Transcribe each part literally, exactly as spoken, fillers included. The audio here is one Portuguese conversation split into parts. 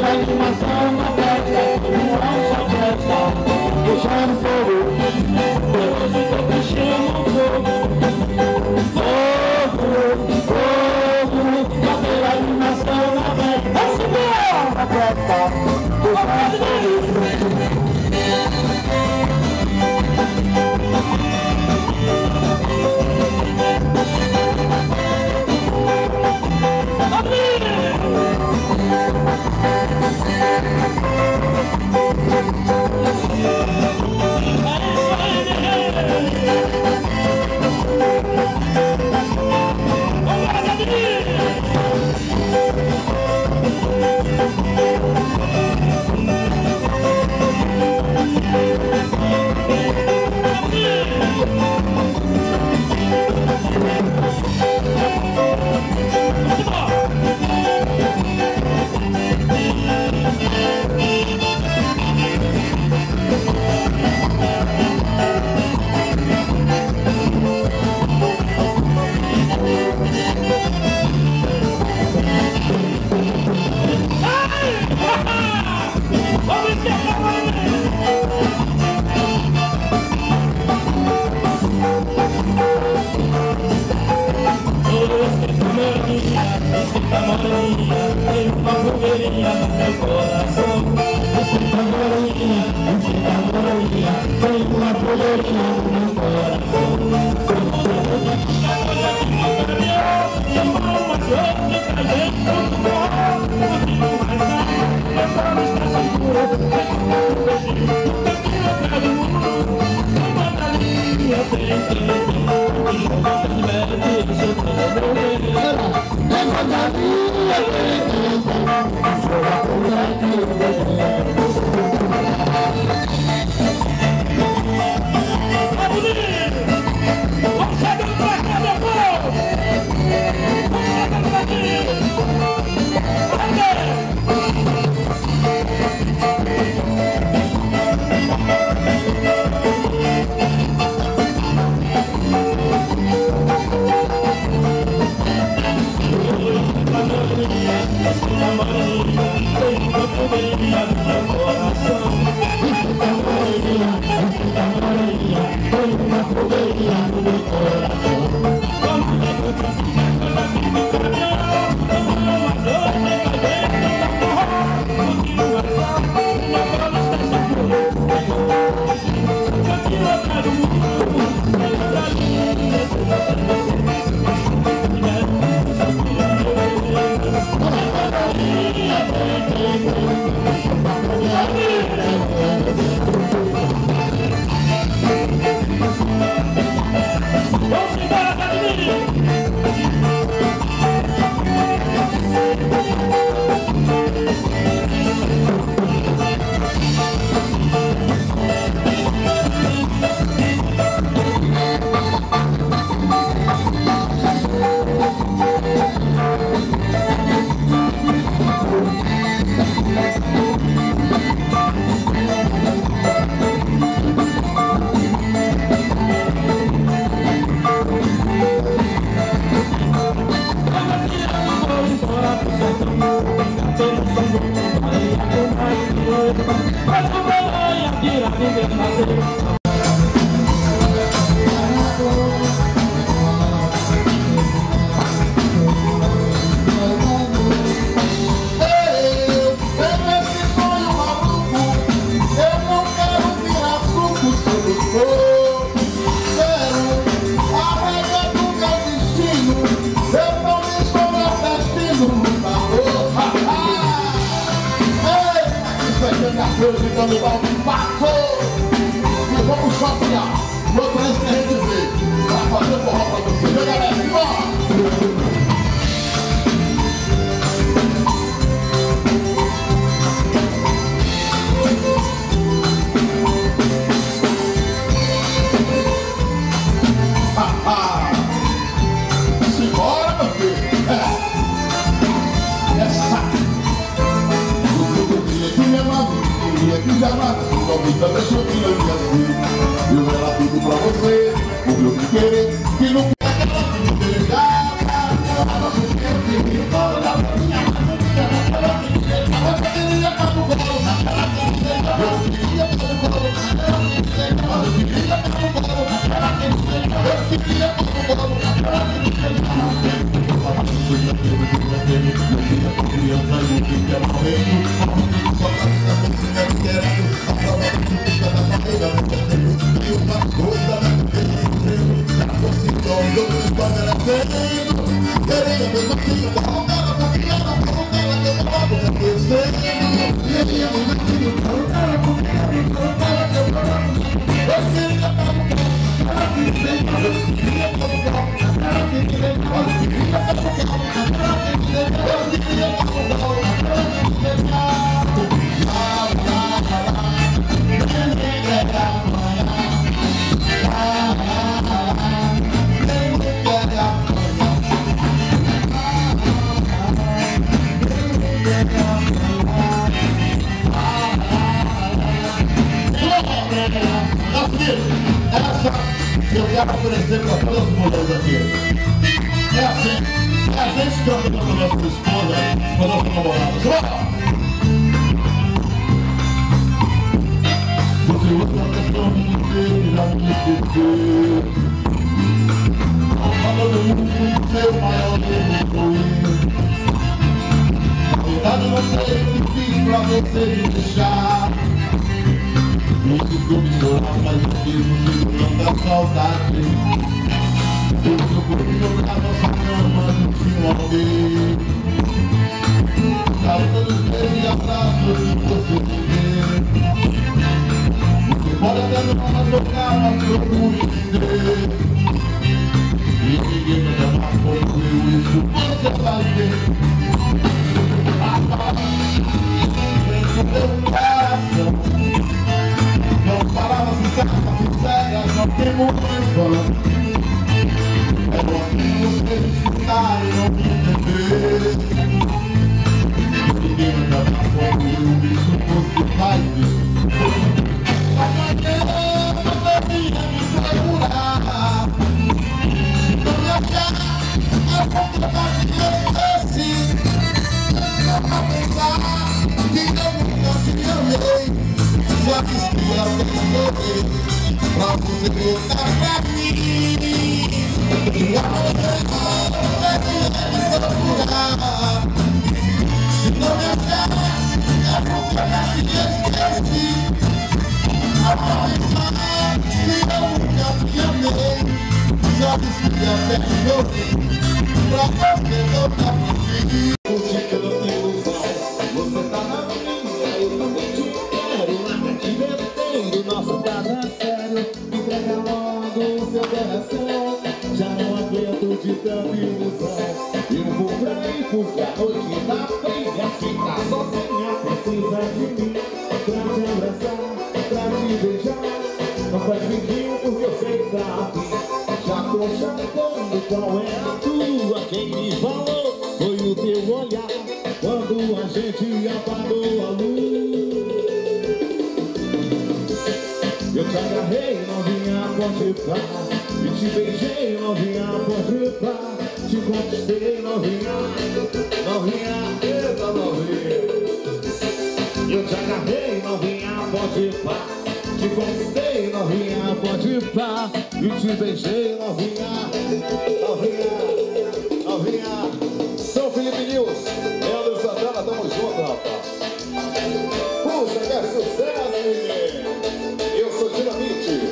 animação na festa, não só festa, puxando fogo, hoje tô puxando fogo, fogo, fogo, bater animação na festa, na festa, puxando fogo. Tem uma fogueirinha no meu coração. Esquenta morinha, esquenta morinha, tem uma fogueirinha no meu coração. Então me dá um passo e vamos chapear. Vou trazer que a gente vê pra fazer forró pra você, viu, galera? Embora! Simbora, meu filho! É! Essa! Que já nasceu, só me deixou que eu ia ser. Eu era tudo pra você, o meu que querer, que não quer aquela vida delegada. Ela não quer que me toda a minha mãe, ela não quer que me eu quero oferecer para todas as mulheres aqui. É assim, é a gente que canta com a nossa esposa quando nós estamos namorados. Você usa a questão de dizer, já me esqueceu. Todo mundo, seu maior erro foi eu. Na verdade não sei o que fiz pra você me deixar. Não costumo chorar, mas eu mesmo segurando a saudade. Eu sou correndo na nossa cama, não tinha alguém. Careta dos beijos e abraços que você me deu. Você pode até não tocar, mas procure entender. E ninguém vai amar como eu, isso você vai ver. Dentro do meu coração não palavras sinceras, sinceras, não tem motivo. É bom que você escutar e não me entender. E ninguém vai amar como eu, isso você vai ver. Amanhã eu devia me segurar. A vontade de esquecer, só pra pensar que eu nunca te amei. Já disse que eu demorei pra você voltar pra mim. E amanhã eu devia me procurar. Se não me achar, a vontade de esquecer, só pra pensar que eu nunca te amei. Já disse que até chorei pra você voltar pra mim. Buscando ilusão, você tá na minha, eu também te quero. Larga de besteira, nosso caso é sério. Entrega logo o seu coração. Já não aguento de tanta ilusão. Eu vou pra aí porque a noite tá feia. Ficar sozinha precisa de mim. Pra te abraçar, pra te beijar. Não faz vidinho porque eu sei que tá afim. Já tô chapando, qual é a tua? Quem me falou foi o teu olhar quando a gente apagou a luz. Eu te agarrei, novinha, pode pá. E te beijei, novinha, pode pá. Te conquistei, novinha, novinha, eita novinha. Eu te agarrei, novinha, pode pá. Te conquistei, novinha, pode pá. E te beijei, novinha, novinha, novinha. São Felipe News, Leandro Santana, tamo junto, rapaz. Puxa, que é sucesso, menino. Eu sou Dinamite.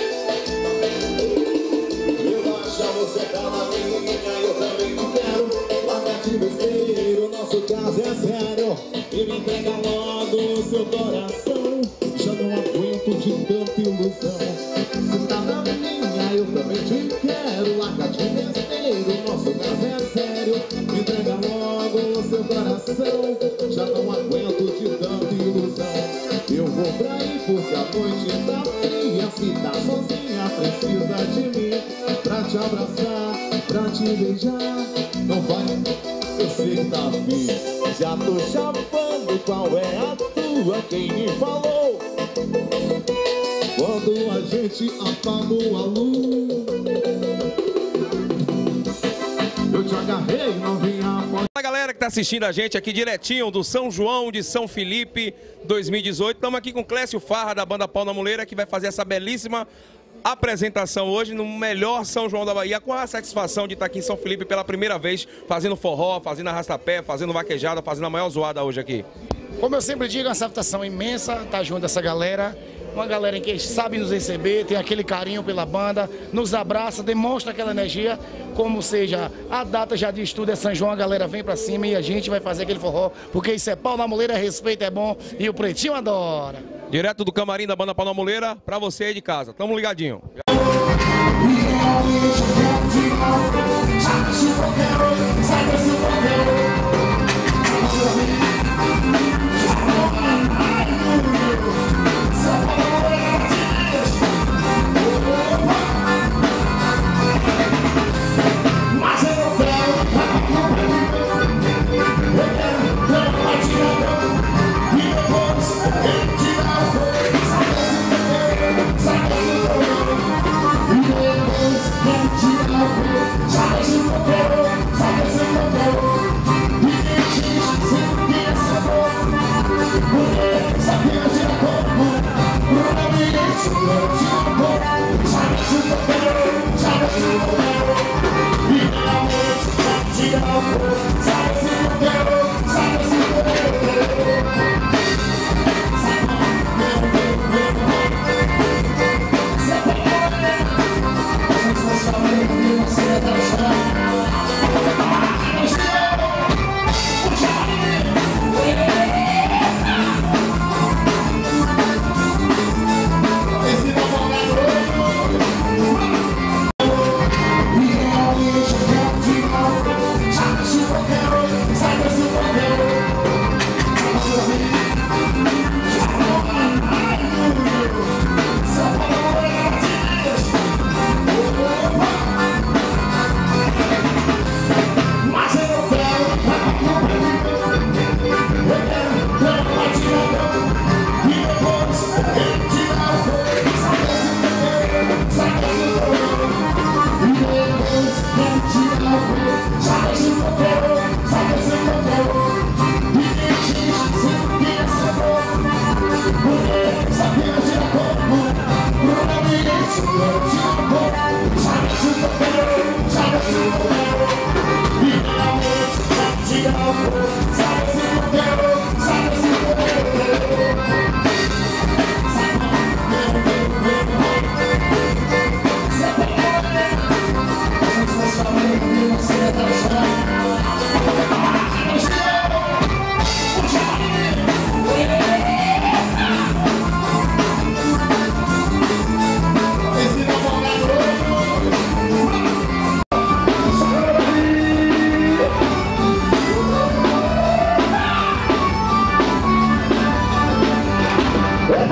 Relaxa, você tá na minha, eu também te quero. Larga de besteira, o nosso caso é sério. E me entrega logo o seu coração. Já não aguento de tanta ilusão. Você tá na minha, eu também te quero. Larga de besteira, o nosso caso é sério. Me entrega logo o seu coração. Já não aguento de tanta ilusão. Eu vou pra aí porque a noite tá fria. Se tá sozinha, precisa de mim. Pra te abraçar, pra te beijar. Não vai, eu sei que tá afim. Já tô chapando, qual é a tua? Quem me falou? Quando a gente apagou a luz. Eu te agarrei, novinha. Fala galera que tá assistindo a gente aqui direitinho do São João de São Felipe dois mil e dezoito. Estamos aqui com Clécio Farra da banda Pau na Muleira, que vai fazer essa belíssima apresentação hoje no melhor São João da Bahia, com a satisfação de estar aqui em São Felipe pela primeira vez, fazendo forró, fazendo arrastapé, fazendo vaquejada, fazendo a maior zoada hoje aqui. Como eu sempre digo, é uma satisfação imensa estar junto dessa galera, uma galera que sabe nos receber, tem aquele carinho pela banda, nos abraça, demonstra aquela energia, como seja, a data já diz tudo, é São João, a galera vem pra cima e a gente vai fazer aquele forró, porque isso é pau na muleira, respeito é bom e o Pretinho adora. Direto do camarim da banda Pau na Muleira, pra você aí de casa, tamo ligadinho. Yeah.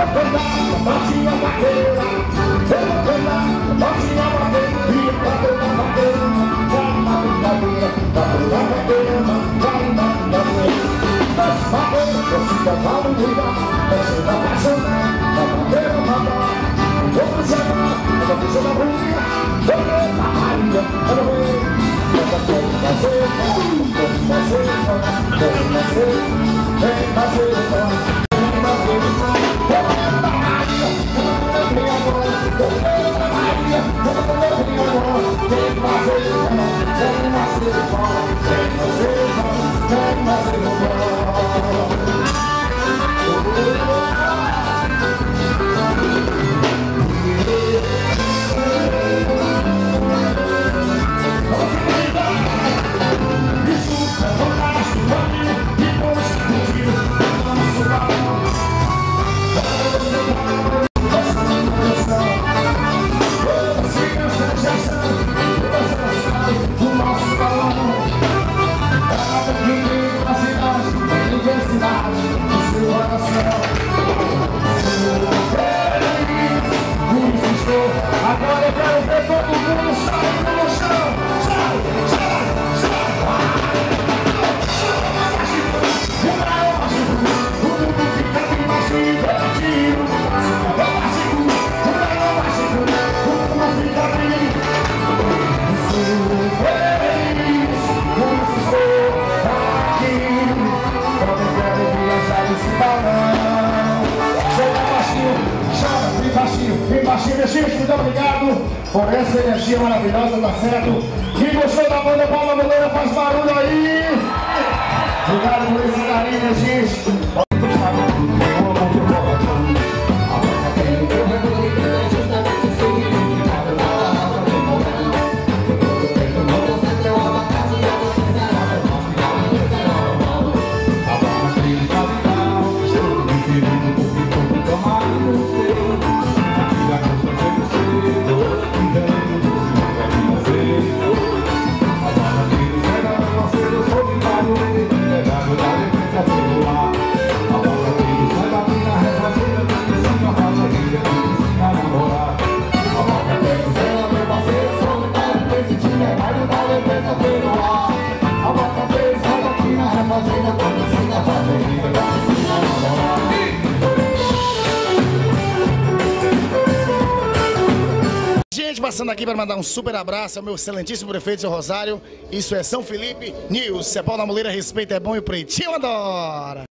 Agora eu quero ver todo mundo saindo no chão. Sai, sai, sai. O maior mágico, o mundo fica bem mais divertido. O maior mágico, o maior mágico, o mundo fica bem. Sou feliz, por isso estou aqui. Quando eu quero viajar nesse balão. Chega baixinho, chora bem baixinho, bem baixinho, meu gente, muito obrigado por essa energia maravilhosa, tá certo? Quem gostou da banda Palma Moleira, faz barulho aí! Obrigado por esse carinho, minha gente! Gente, passando aqui para mandar um super abraço ao meu excelentíssimo prefeito, seu Rosário. Isso é São Felipe News. Cepal da Moleira, respeito é bom e o Pretinho adora.